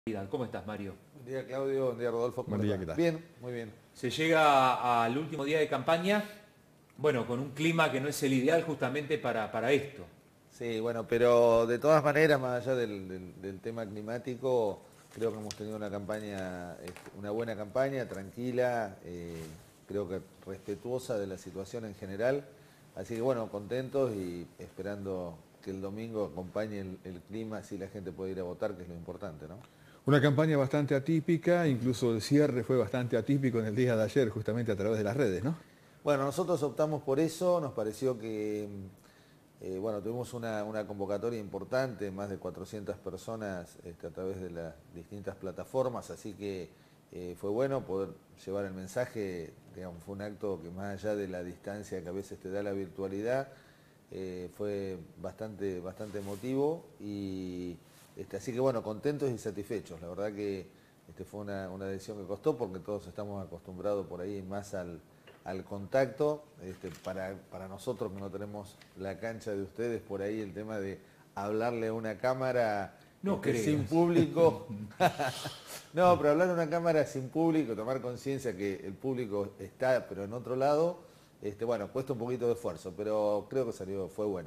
¿Cómo estás, Mario? Buen día, Claudio. Buen día, Rodolfo. ¿Cómo Buen te día, va? ¿qué tal? Bien, muy bien. Se llega al último día de campaña, bueno, con un clima que no es el ideal justamente para esto. Sí, bueno, pero de todas maneras, más allá del tema climático, creo que hemos tenido una campaña, una buena campaña, tranquila, creo que respetuosa de la situación en general. Así que bueno, contentos y esperando que el domingo acompañe el clima, así la gente puede ir a votar, que es lo importante, ¿no? Una campaña bastante atípica, incluso el cierre fue bastante atípico en el día de ayer, justamente a través de las redes, ¿no? Bueno, nosotros optamos por eso, nos pareció que, bueno, tuvimos una convocatoria importante, más de 400 personas a través de las distintas plataformas, así que fue bueno poder llevar el mensaje, digamos, fue un acto que más allá de la distancia que a veces te da la virtualidad, fue bastante emotivo y así que bueno, contentos y satisfechos. La verdad que fue una decisión que costó porque todos estamos acostumbrados por ahí más al contacto. Para nosotros que no tenemos la cancha de ustedes, por ahí el tema de hablarle a una cámara No sin creas. público. No, pero hablar a una cámara sin público, tomar conciencia que el público está, pero en otro lado, bueno, cuesta un poquito de esfuerzo, pero creo que salió, fue bueno.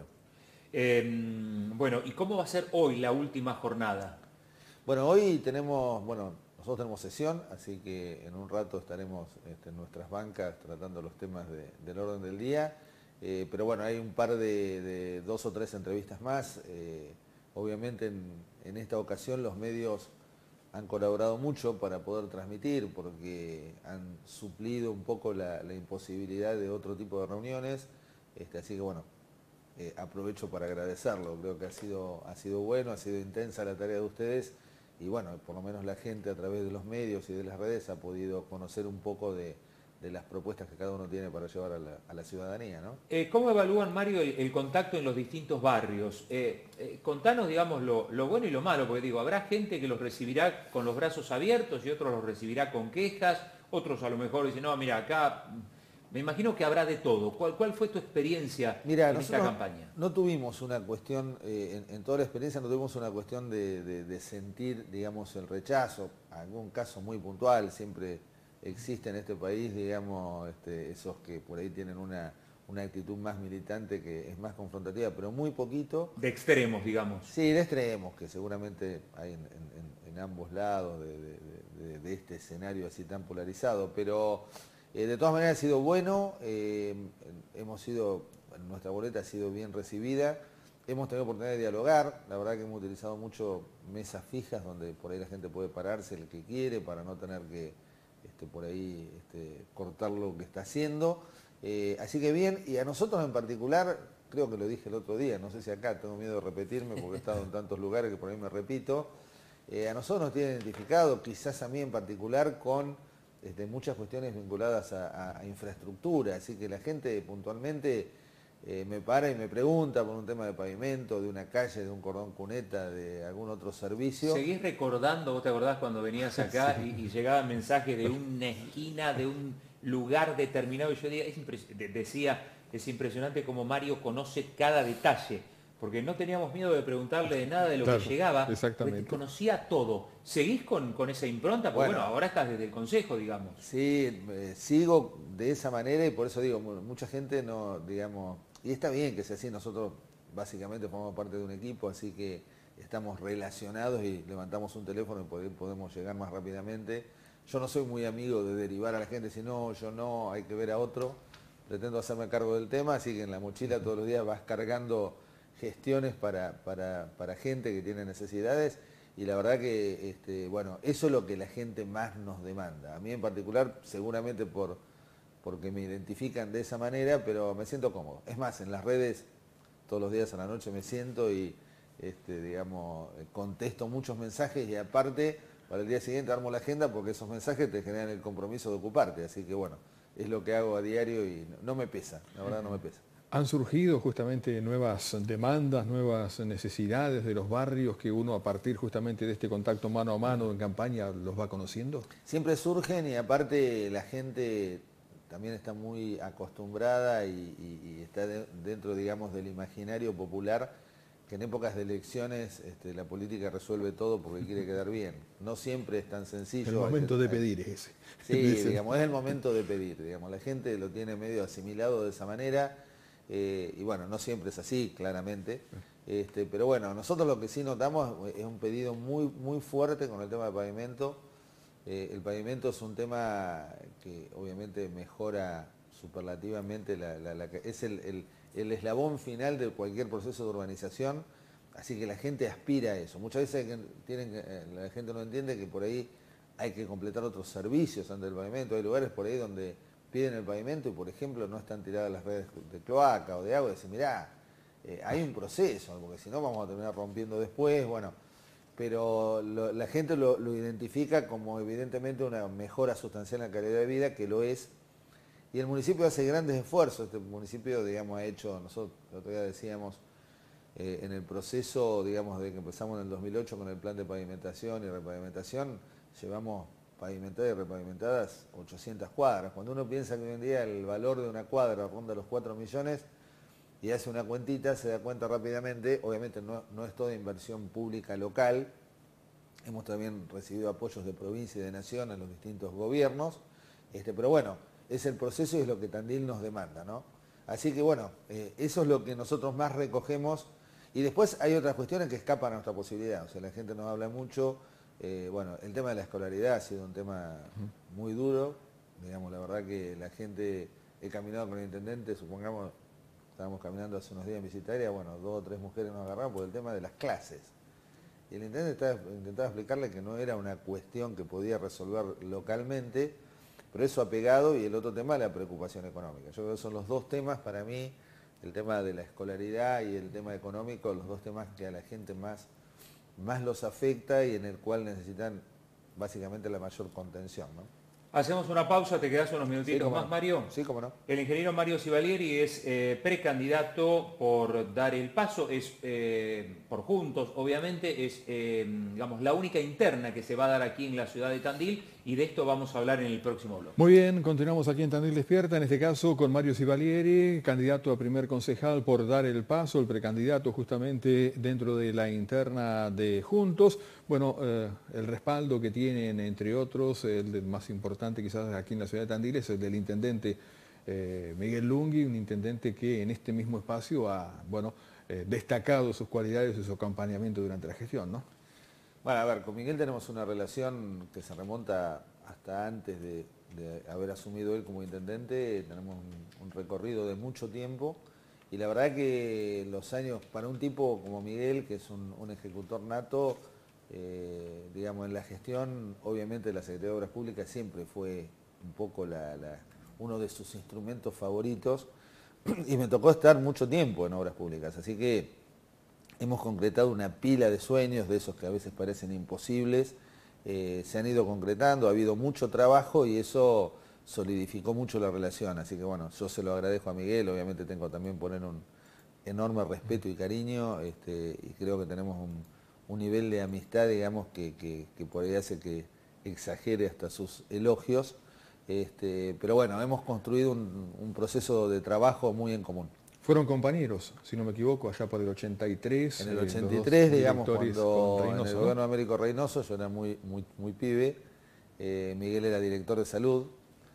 Bueno, ¿y cómo va a ser hoy la última jornada? Bueno, hoy tenemos, bueno, nosotros tenemos sesión, así que en un rato estaremos en nuestras bancas tratando los temas del orden del día. Pero bueno, hay un par de dos o tres entrevistas más. Obviamente en esta ocasión los medios han colaborado mucho para poder transmitir porque han suplido un poco la imposibilidad de otro tipo de reuniones. Así que bueno, aprovecho para agradecerlo. Creo que ha sido bueno, ha sido intensa la tarea de ustedes y bueno, por lo menos la gente a través de los medios y de las redes ha podido conocer un poco de las propuestas que cada uno tiene para llevar a la ciudadanía, ¿no? ¿Cómo evalúan, Mario, el contacto en los distintos barrios? Contanos, digamos, lo bueno y lo malo, porque digo, habrá gente que los recibirá con los brazos abiertos y otros los recibirá con quejas, otros a lo mejor dicen, no, mira, acá me imagino que habrá de todo. ¿Cuál fue tu experiencia Mira, en esta nosotros campaña? no tuvimos una cuestión, en toda la experiencia no tuvimos una cuestión de sentir, digamos, el rechazo. Algún caso muy puntual, siempre existe en este país, digamos, esos que por ahí tienen una actitud más militante que es más confrontativa, pero muy poquito. De extremos, digamos. Sí, de extremos, que seguramente hay en ambos lados de este escenario así tan polarizado, pero de todas maneras ha sido bueno, nuestra boleta ha sido bien recibida, hemos tenido oportunidad de dialogar, la verdad que hemos utilizado mucho mesas fijas donde por ahí la gente puede pararse el que quiere para no tener que por ahí cortar lo que está haciendo. Así que bien, y a nosotros en particular, creo que lo dije el otro día, no sé si acá tengo miedo de repetirme porque he estado en tantos lugares que por ahí me repito, a nosotros nos tiene identificado, quizás a mí en particular, con muchas cuestiones vinculadas a infraestructura, así que la gente puntualmente me para y me pregunta por un tema de pavimento, de una calle, de un cordón cuneta, de algún otro servicio. ¿Seguís recordando, vos te acordás cuando venías acá y llegaban mensajes de una esquina, de un lugar determinado? Y yo decía, es impresionante cómo Mario conoce cada detalle, porque no teníamos miedo de preguntarle de nada de lo que Claro, llegaba, porque te exactamente. conocía todo. ¿Seguís con esa impronta? Porque bueno, Bueno, ahora estás desde el consejo, digamos. sí, sigo de esa manera y por eso digo, mucha gente no, digamos, y está bien que sea así, nosotros básicamente formamos parte de un equipo, así que estamos relacionados y levantamos un teléfono y podemos llegar más rápidamente. Yo no soy muy amigo de derivar a la gente, si no, yo no, hay que ver a otro. Pretendo hacerme cargo del tema, así que en la mochila todos los días vas cargando gestiones para gente que tiene necesidades y la verdad que, bueno, eso es lo que la gente más nos demanda. A mí en particular, seguramente porque me identifican de esa manera, pero me siento cómodo. Es más, en las redes todos los días a la noche me siento y, digamos, contesto muchos mensajes y aparte, para el día siguiente armo la agenda porque esos mensajes te generan el compromiso de ocuparte. Así que bueno, es lo que hago a diario y no me pesa, la verdad no me pesa. Han surgido justamente nuevas demandas, nuevas necesidades de los barrios que uno a partir justamente de este contacto mano a mano en campaña los va conociendo. Siempre surgen y aparte la gente también está muy acostumbrada y está dentro, digamos, del imaginario popular que en épocas de elecciones la política resuelve todo porque quiere quedar bien. No siempre es tan sencillo. El momento de pedir es ese. Sí, digamos, es el momento de pedir, digamos, la gente lo tiene medio asimilado de esa manera, y bueno, no siempre es así, claramente, pero bueno, nosotros lo que sí notamos es un pedido muy, muy fuerte con el tema del pavimento. El pavimento es un tema que obviamente mejora superlativamente, es el eslabón final de cualquier proceso de urbanización, así que la gente aspira a eso. Muchas veces la gente no entiende que por ahí hay que completar otros servicios antes del pavimento. Hay lugares por ahí donde piden el pavimento y, por ejemplo, no están tiradas las redes de cloaca o de agua. Y dicen, mirá, hay un proceso, porque si no vamos a terminar rompiendo después. Bueno, pero la gente lo identifica como evidentemente una mejora sustancial en la calidad de vida, que lo es. Y el municipio hace grandes esfuerzos. Este municipio, digamos, ha hecho, nosotros el otro día decíamos, en el proceso, digamos, de que empezamos en el 2008 con el plan de pavimentación y repavimentación, llevamos pavimentadas y repavimentadas 800 cuadras. Cuando uno piensa que hoy en día el valor de una cuadra ronda los 4 millones y hace una cuentita, se da cuenta rápidamente. Obviamente no es toda inversión pública local. Hemos también recibido apoyos de provincia y de nación en los distintos gobiernos. Pero bueno, es el proceso y es lo que Tandil nos demanda, ¿no? Así que bueno, eso es lo que nosotros más recogemos. Y después hay otras cuestiones que escapan a nuestra posibilidad. O sea, la gente nos habla mucho. Bueno, el tema de la escolaridad ha sido un tema muy duro. Digamos, la verdad que la gente, he caminado con el intendente, supongamos, estábamos caminando hace unos días en visitaria, bueno, 2 o 3 mujeres nos agarraron por el tema de las clases. Y el intendente intentaba explicarle que no era una cuestión que podía resolver localmente, pero eso ha pegado, y el otro tema, la preocupación económica. Yo creo que son los 2 temas para mí, el tema de la escolaridad y el tema económico, los 2 temas que a la gente más los afecta y en el cual necesitan básicamente la mayor contención, ¿no? Hacemos una pausa, te quedas unos minutitos más, no. Mario. Sí, cómo no. El ingeniero Mario Sivalieri es precandidato por Dar el Paso, es por Juntos, obviamente, es digamos, la única interna que se va a dar aquí en la ciudad de Tandil, y de esto vamos a hablar en el próximo bloque. Muy bien, continuamos aquí en Tandil Despierta, en este caso con Mario Sivalieri, candidato a primer concejal por Dar el Paso, el precandidato justamente dentro de la interna de Juntos. Bueno, el respaldo que tienen, entre otros, el más importante quizás aquí en la ciudad de Tandil, es el del intendente Miguel Lungui, un intendente que en este mismo espacio ha, bueno, destacado sus cualidades y su acompañamiento durante la gestión, ¿no? Bueno, a ver, con Miguel tenemos una relación que se remonta hasta antes de haber asumido él como intendente. Tenemos un recorrido de mucho tiempo, y la verdad que los años, para un tipo como Miguel, que es un ejecutor nato, digamos, en la gestión, obviamente la Secretaría de Obras Públicas siempre fue un poco uno de sus instrumentos favoritos, y me tocó estar mucho tiempo en Obras Públicas, así que hemos concretado una pila de sueños, de esos que a veces parecen imposibles. Se han ido concretando, ha habido mucho trabajo y eso solidificó mucho la relación. Así que bueno, yo se lo agradezco a Miguel. Obviamente tengo también por él un enorme respeto y cariño, y creo que tenemos un nivel de amistad, digamos, que por ahí hace que exagere hasta sus elogios. Pero bueno, hemos construido un proceso de trabajo muy en común. Fueron compañeros, si no me equivoco, allá por el 83. En el 83, digamos, cuando Reynoso, en el gobierno de Américo Reynoso, yo era muy pibe, Miguel era director de salud,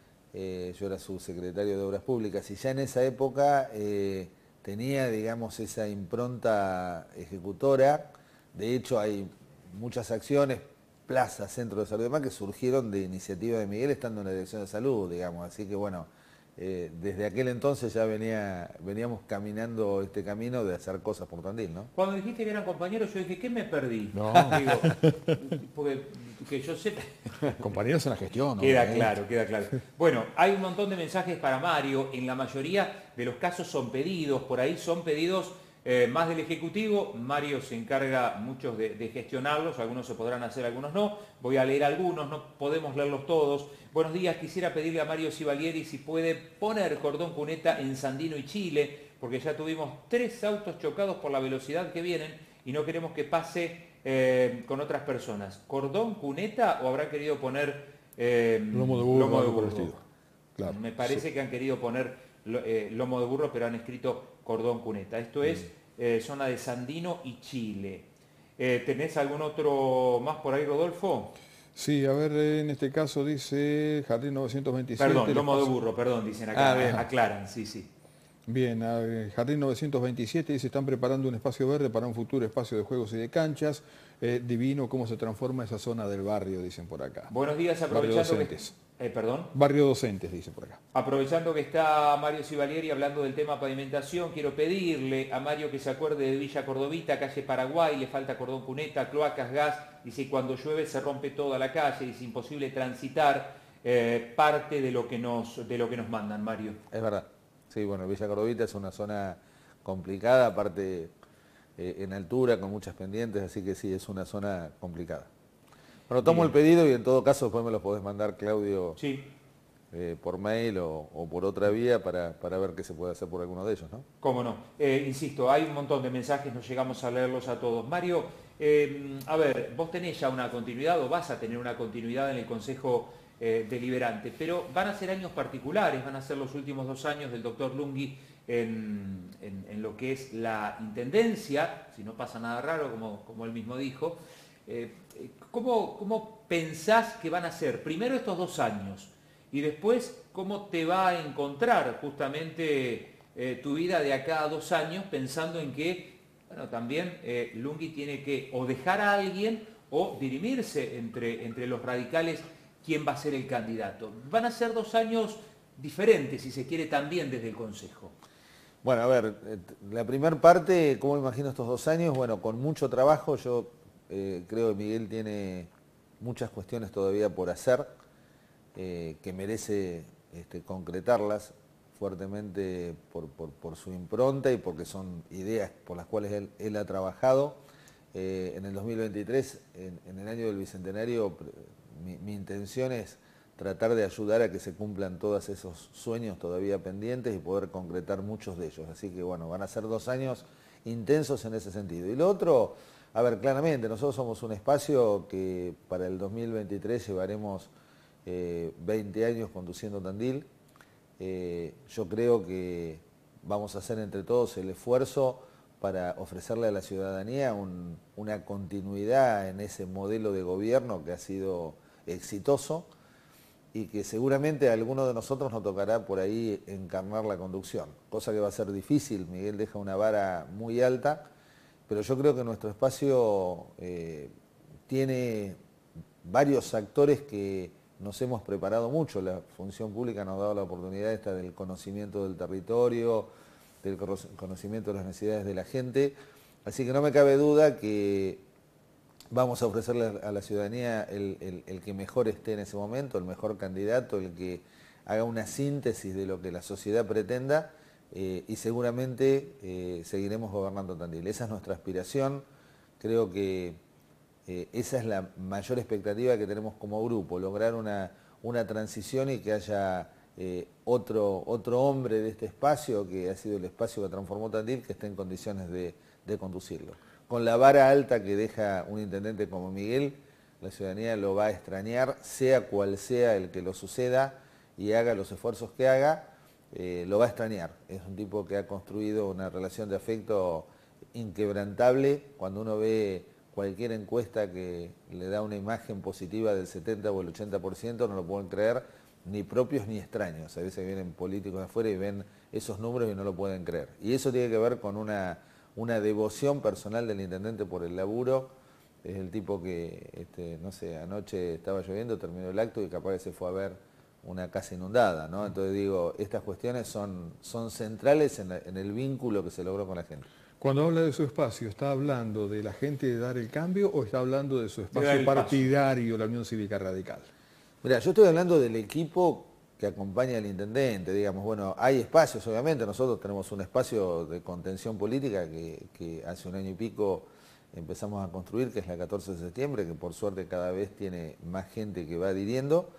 yo era su secretario de Obras Públicas, y ya en esa época tenía, digamos, esa impronta ejecutora. De hecho, hay muchas acciones, plazas, centros de salud y demás, que surgieron de iniciativa de Miguel estando en la dirección de salud, digamos, así que bueno, desde aquel entonces ya veníamos caminando este camino de hacer cosas por Tandil, ¿no? Cuando dijiste que eran compañeros, yo dije, ¿qué me perdí? No. Digo, porque que yo sepa. Compañeros en la gestión, ¿no? Queda claro, queda claro. Bueno, hay un montón de mensajes para Mario. En la mayoría de los casos son pedidos, por ahí son pedidos más del Ejecutivo. Mario se encarga muchos de gestionarlos, algunos se podrán hacer, algunos no. Voy a leer algunos, no podemos leerlos todos. Buenos días, quisiera pedirle a Mario Sivalieri si puede poner cordón cuneta en Sandino y Chile, porque ya tuvimos 3 autos chocados por la velocidad que vienen y no queremos que pase con otras personas. ¿Cordón cuneta o habrán querido poner lomo de burro? Lomo de Por el burro. estilo. Claro. Me parece que han querido poner lomo de burro, pero han escrito cordón cuneta. Esto es zona de Sandino y Chile. ¿Tenés algún otro más por ahí, Rodolfo? Sí, a ver, en este caso dice Jardín 927. Perdón, lomo de burro, perdón, dicen acá, aclaran, sí, sí. Bien, Jardín 927 dice, están preparando un espacio verde para un futuro espacio de juegos y de canchas. Divino cómo se transforma esa zona del barrio, dicen por acá. Buenos días, aprovechando que... perdón. Barrio Docentes, dice por acá. Aprovechando que está Mario Sivalieri hablando del tema pavimentación, quiero pedirle a Mario que se acuerde de Villa Cordovita, calle Paraguay, le falta cordón cuneta, cloacas, gas, dice, cuando llueve se rompe toda la calle, es imposible transitar parte de lo que nos mandan, Mario. Es verdad. Sí, bueno, Villa Cordovita es una zona complicada, aparte en altura, con muchas pendientes, así que sí, es una zona complicada. Bueno, tomo el pedido y en todo caso después me lo podés mandar, Claudio, sí. Por mail o por otra vía para ver qué se puede hacer por alguno de ellos, ¿no? Cómo no. Insisto, hay un montón de mensajes, no llegamos a leerlos a todos. Mario, a ver, vos tenés ya una continuidad o vas a tener una continuidad en el Consejo Deliberante, pero van a ser años particulares, van a ser los últimos 2 años del doctor Lunghi en lo que es la intendencia, si no pasa nada raro, como él mismo dijo. ¿Cómo pensás que van a ser primero estos 2 años y después cómo te va a encontrar justamente tu vida de acá a 2 años pensando en que, bueno, también Lunghi tiene que o dejar a alguien o dirimirse entre los radicales quién va a ser el candidato? Van a ser 2 años diferentes, si se quiere, también desde el Consejo. Bueno, a ver, la primera parte, ¿cómo imagino estos 2 años? Bueno, con mucho trabajo, yo creo que Miguel tiene muchas cuestiones todavía por hacer, que merece concretarlas fuertemente por su impronta y porque son ideas por las cuales él ha trabajado. En el 2023, en el año del Bicentenario, mi intención es tratar de ayudar a que se cumplan todos esos sueños todavía pendientes y poder concretar muchos de ellos. Así que bueno, van a ser 2 años intensos en ese sentido. Y lo otro, a ver, claramente, nosotros somos un espacio que para el 2023 llevaremos 20 años conduciendo Tandil. Yo creo que vamos a hacer entre todos el esfuerzo para ofrecerle a la ciudadanía una continuidad en ese modelo de gobierno que ha sido exitoso y que seguramente a alguno de nosotros nos tocará por ahí encarnar la conducción, cosa que va a ser difícil. Miguel deja una vara muy alta, pero yo creo que nuestro espacio tiene varios actores que nos hemos preparado mucho. La función pública nos ha dado la oportunidad esta del conocimiento del territorio, del conocimiento de las necesidades de la gente, así que no me cabe duda que vamos a ofrecerle a la ciudadanía el que mejor esté en ese momento, el mejor candidato, el que haga una síntesis de lo que la sociedad pretenda y seguramente seguiremos gobernando Tandil. Esa es nuestra aspiración, creo que esa es la mayor expectativa que tenemos como grupo, lograr una transición y que haya otro hombre de este espacio, que ha sido el espacio que transformó Tandil, que esté en condiciones de conducirlo. Con la vara alta que deja un intendente como Miguel, la ciudadanía lo va a extrañar, sea cual sea el que lo suceda y haga los esfuerzos que haga, lo va a extrañar. Es un tipo que ha construido una relación de afecto inquebrantable. Cuando uno ve cualquier encuesta que le da una imagen positiva del 70 o el 80%, no lo pueden creer ni propios ni extraños. A veces vienen políticos de afuera y ven esos números y no lo pueden creer. Y eso tiene que ver con una devoción personal del intendente por el laburo. Es el tipo que, no sé, anoche estaba lloviendo, terminó el acto y capaz que se fue a ver una casa inundada, ¿no? Entonces digo, estas cuestiones son centrales en el vínculo que se logró con la gente. Cuando habla de su espacio, ¿está hablando de la gente de Dar el Cambio o está hablando de su espacio partidario, la Unión Cívica Radical? Mira, yo estoy hablando del equipo que acompaña al intendente, digamos, bueno, hay espacios, obviamente, nosotros tenemos un espacio de contención política que hace 1 año y pico empezamos a construir, que es la 14 de septiembre, que por suerte cada vez tiene más gente que va adhiriendo,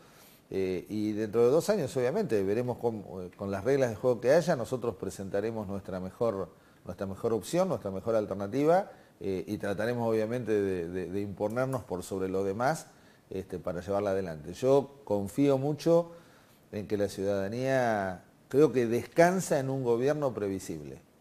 y dentro de 2 años, obviamente, veremos con las reglas de juego que haya, nosotros presentaremos nuestra mejor opción, nuestra mejor alternativa, y trataremos, obviamente, de imponernos por sobre lo demás para llevarla adelante. Yo confío mucho en que la ciudadanía creo que descansa en un gobierno previsible,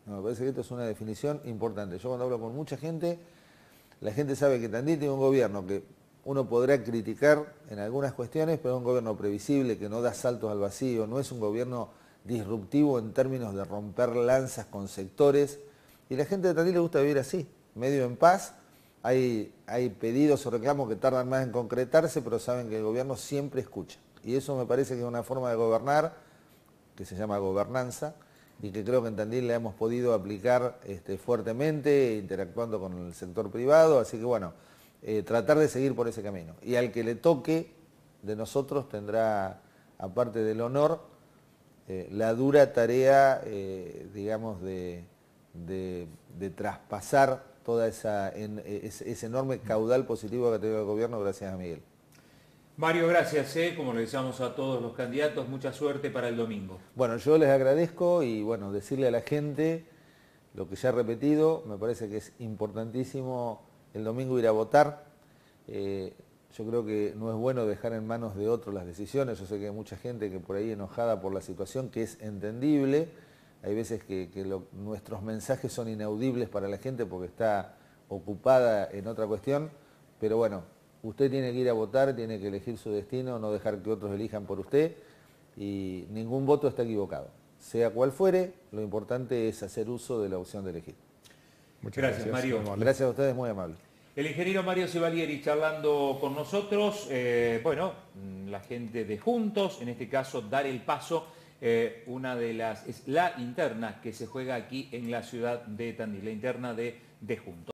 No, me parece que esto es una definición importante. Yo cuando hablo con mucha gente, la gente sabe que Tandil tiene un gobierno que uno podrá criticar en algunas cuestiones, pero es un gobierno previsible, que no da saltos al vacío, no es un gobierno disruptivo en términos de romper lanzas con sectores. Y la gente de Tandil le gusta vivir así, medio en paz. Hay pedidos o reclamos que tardan más en concretarse, pero saben que el gobierno siempre escucha. Y eso me parece que es una forma de gobernar, que se llama gobernanza, y que creo que en Tandil la hemos podido aplicar fuertemente, interactuando con el sector privado. Así que bueno, tratar de seguir por ese camino. Y al que le toque de nosotros tendrá, aparte del honor, la dura tarea, digamos, de traspasar toda ese enorme caudal positivo que ha tenido el gobierno gracias a Miguel. Mario, gracias, como le deseamos a todos los candidatos, mucha suerte para el domingo. Bueno, yo les agradezco y bueno, decirle a la gente lo que ya he repetido, me parece que es importantísimo el domingo ir a votar. Yo creo que no es bueno dejar en manos de otros las decisiones. Yo sé que hay mucha gente que por ahí enojada por la situación, que es entendible. Hay veces que nuestros mensajes son inaudibles para la gente porque está ocupada en otra cuestión, pero bueno, usted tiene que ir a votar, tiene que elegir su destino, no dejar que otros elijan por usted, y ningún voto está equivocado. Sea cual fuere, lo importante es hacer uso de la opción de elegir. Muchas gracias, Mario. Gracias a ustedes, muy amable. El ingeniero Mario Civalieri charlando con nosotros, bueno, la gente de Juntos, en este caso Dar el Paso, es la interna que se juega aquí en la ciudad de Tandil, la interna de Juntos.